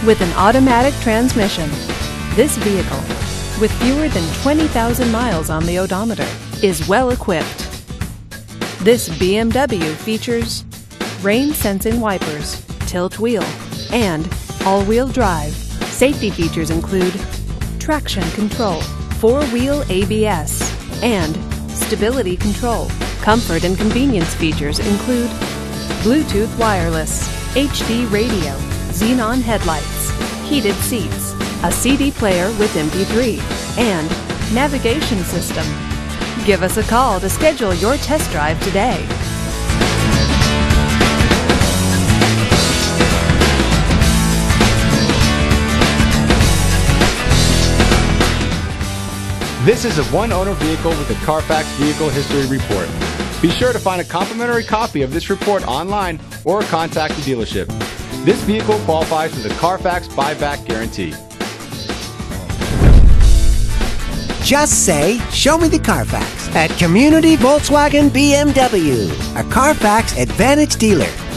with an automatic transmission. This vehicle, with fewer than 20,000 miles on the odometer, is well equipped. This BMW features rain-sensing wipers, tilt wheel, and all-wheel drive. Safety features include traction control, four-wheel ABS, and stability control. Comfort and convenience features include Bluetooth wireless, HD radio, xenon headlights, heated seats, a CD player with MP3, and navigation system. Give us a call to schedule your test drive today. This is a one-owner vehicle with a Carfax Vehicle History Report. Be sure to find a complimentary copy of this report online or contact the dealership. This vehicle qualifies for the Carfax Buyback Guarantee. Just say, "Show me the Carfax" at Community Volkswagen BMW, a Carfax Advantage dealer.